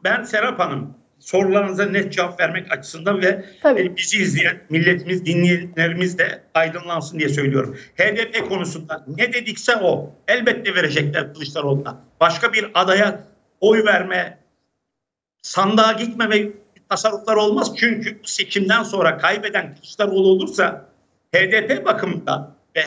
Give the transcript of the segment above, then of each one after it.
ben Serap Hanım, sorularınıza net cevap vermek açısından ve bizi izleyen milletimiz, dinleyenlerimiz de aydınlansın diye söylüyorum. HDP konusunda ne dedikse o. Elbette verecekler Kılıçdaroğlu'na. Başka bir adaya oy verme, sandığa gitme ve tasarruflar olmaz. Çünkü seçimden sonra kaybeden Kılıçdaroğlu olursa HDP bakımından ve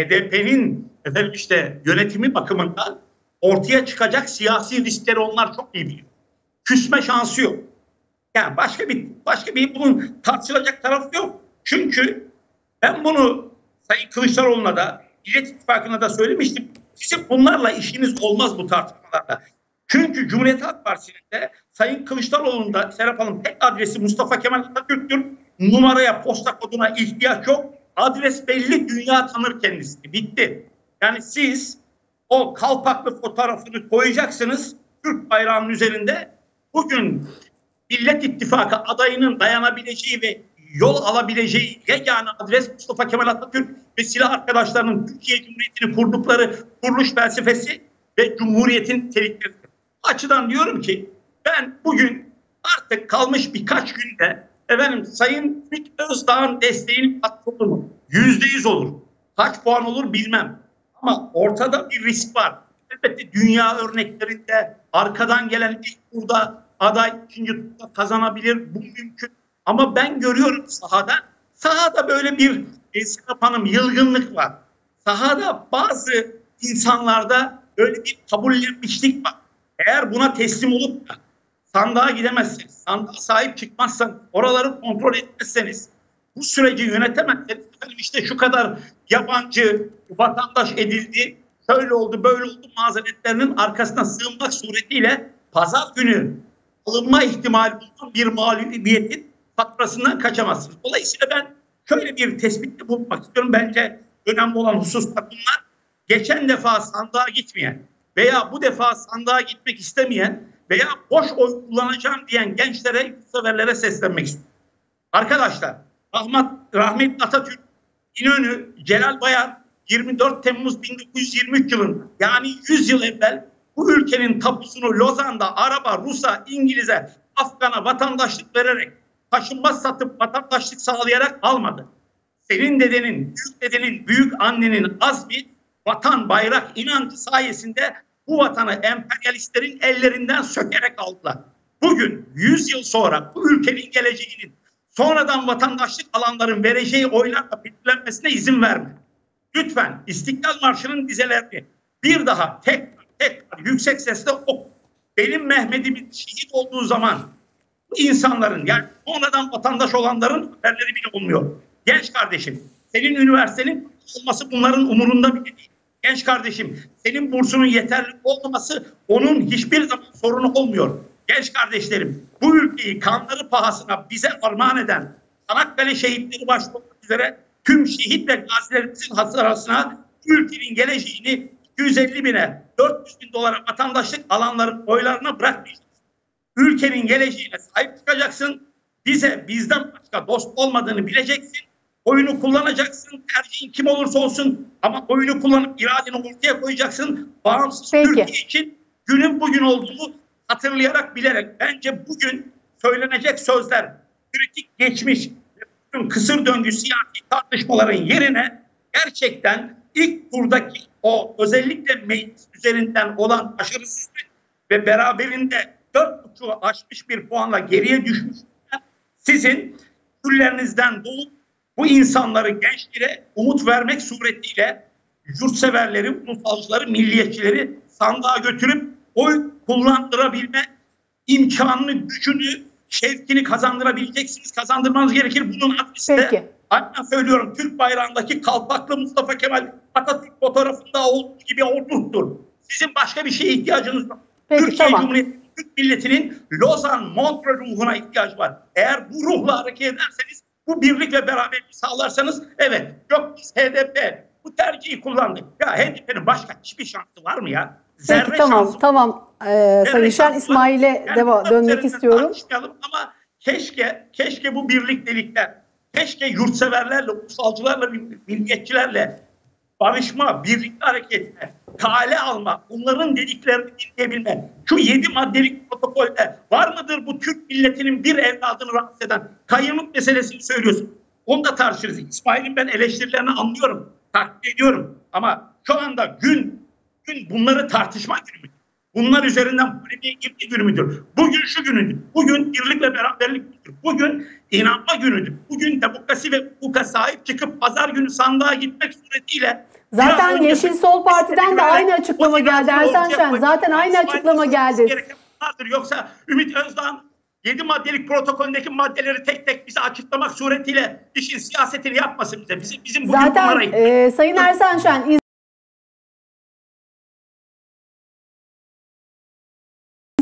HDP'nin yönetimi bakımından ortaya çıkacak siyasi riskleri onlar çok iyi biliyor. Küsme şansı yok. Yani başka bir bunun tartışılacak tarafı yok. Çünkü ben bunu Sayın Kılıçdaroğlu'na da Millet İttifakı'na da söylemiştim. Sizin bunlarla işiniz olmaz bu tartışmalarda. Çünkü Cumhuriyet Halk Partisi'nin de Sayın Kılıçdaroğlu'nda Serap Hanım tek adresi Mustafa Kemal Atatürk'tür. Numaraya, posta koduna ihtiyaç yok. Adres belli, dünya tanır kendisini. Bitti. Yani siz o kalpaklı fotoğrafını koyacaksınız Türk bayrağının üzerinde. Bugün Millet İttifakı adayının dayanabileceği ve yol alabileceği yegane adres Mustafa Kemal Atatürk ve silah arkadaşlarının Türkiye Cumhuriyeti'ni kurdukları kuruluş felsefesi ve Cumhuriyet'in nitelikleri. Açıdan diyorum ki ben bugün artık kalmış birkaç günde Sayın Ümit Özdağ'ın desteğini katkı olur mu? %100 olur. Kaç puan olur bilmem. Ama ortada bir risk var. Elbette dünya örneklerinde arkadan gelen ilk turda aday ikinci turda kazanabilir. Bu mümkün. Ama ben görüyorum sahada böyle bir Serap Hanım yılgınlık var. Sahada bazı insanlarda böyle bir kabullenmişlik var. Eğer buna teslim olup da sandığa gidemezseniz, sandığa sahip çıkmazsanız, oraları kontrol etmezseniz, bu süreci yönetemezseniz, işte şu kadar yabancı vatandaş edildi, şöyle oldu, böyle oldu mazeretlerinin arkasına sığınmak suretiyle pazar günü alınma ihtimali bulunan bir mağlubiyetin faturasından kaçamazsınız. Dolayısıyla ben şöyle bir tespitte bulunmak istiyorum. Bence önemli olan hususlar bunlar. Geçen defa sandığa gitmeyen veya bu defa sandığa gitmek istemeyen veya boş oy kullanacağım diyen gençlere, yurtseverlere seslenmek istiyorum. Arkadaşlar, rahmetli Atatürk, İnönü, Celal Bayar 24 Temmuz 1923 yılında yani 100 yıl evvel bu ülkenin tapusunu Lozan'da araba, Rus'a, İngiliz'e, Afgan'a vatandaşlık vererek, taşınmaz satıp vatandaşlık sağlayarak almadı. Senin dedenin, büyük dedenin, büyük annenin azmi, vatan, bayrak, inancı sayesinde bu vatanı emperyalistlerin ellerinden sökerek aldılar. Bugün 100 yıl sonra bu ülkenin geleceğinin sonradan vatandaşlık alanların vereceği oylarla belirlenmesine izin verme. Lütfen İstiklal Marşı'nın dizelerini bir daha tekrar yüksek sesle oku. Benim Mehmet'imin şehit olduğu zaman bu insanların yani sonradan vatandaş olanların haberleri bile olmuyor. Genç kardeşim, senin üniversitenin olması bunların umurunda bile değil. Genç kardeşim, senin bursunun yeterli olmaması onun hiçbir zaman sorunu olmuyor. Genç kardeşlerim, bu ülkeyi kanları pahasına bize armağan eden Çanakkale şehitleri başta olmak üzere tüm şehit ve gazilerimizin hatırasına ülkenin geleceğini 250 bine 400 bin dolara vatandaşlık alanların oylarına bırakmayacaksın. Ülkenin geleceğine sahip çıkacaksın. Bizden başka dost olmadığını bileceksin. Oyunu kullanacaksın. Tercihin kim olursa olsun ama oyunu kullanıp iradeni ortaya koyacaksın. Bağımsız Türkiye için günün bugün olduğunu hatırlayarak, bilerek. Bence bugün söylenecek sözler kritik geçmiş kısır döngü siyasi tartışmaların yerine gerçekten ilk turdaki o özellikle meclis üzerinden olan başarısızlık ve beraberinde 4,5'u aşmış bir puanla geriye düşmüş sizin küllerinizden dolup bu insanları, gençlere umut vermek suretiyle yurtseverleri, ulusalcıları, milliyetçileri sandığa götürüp oy kullandırabilme imkanını, gücünü, şevkini kazandırabileceksiniz. Kazandırmanız gerekir. Bunun adresi de hatta söylüyorum Türk bayrağındaki kalpaklı Mustafa Kemal Atatürk fotoğrafında olduğu gibi o ruhtur. Sizin başka bir şeye ihtiyacınız yok. Türkiye Cumhuriyeti, Türk milletinin Lozan, Montreux ruhuna ihtiyacı var. Eğer bu ruhla hareket ederseniz, bu birlik ve beraberliği sağlarsanız evet, yok biz HDP bu tercihi kullandık. Ya HDP'nin başka hiçbir şansı var mı ya? Zerre peki tamam. Sayın Şen, İsmail'e dönmek istiyorum. Ama keşke bu birliktelikler, keşke yurtseverlerle, ulusalcılarla, milliyetçilerle barışma, birlikte hareketle kale alma, bunların dediklerini dinleyebilme. Şu 7 maddelik protokolde var mıdır bu Türk milletinin bir evladını rahatsız eden kayyumluk meselesini söylüyorsun. Onu da tartışırız. İsmail'in ben eleştirilerini anlıyorum, takdir ediyorum. Ama şu anda gün bunları tartışma günü müdür? Bunlar üzerinden polemiğe girme günü müdür? Bugün şu günüdür. Bugün birlik ve beraberlik günüdür. Bugün inanma günüdür. Bugün demokrasi ve hukuka sahip çıkıp pazar günü sandığa gitmek suretiyle zaten Yeşil Sol Parti'den de aynı açıklama geldi Ersan Şen. Zaten aynı açıklama geldi. Yoksa Ümit Özdağ'ın 7 maddelik protokolündeki maddeleri tek tek bize açıklamak suretiyle işin siyasetini yapmasın bize. Bizim bugün zaten Sayın Ersan Şen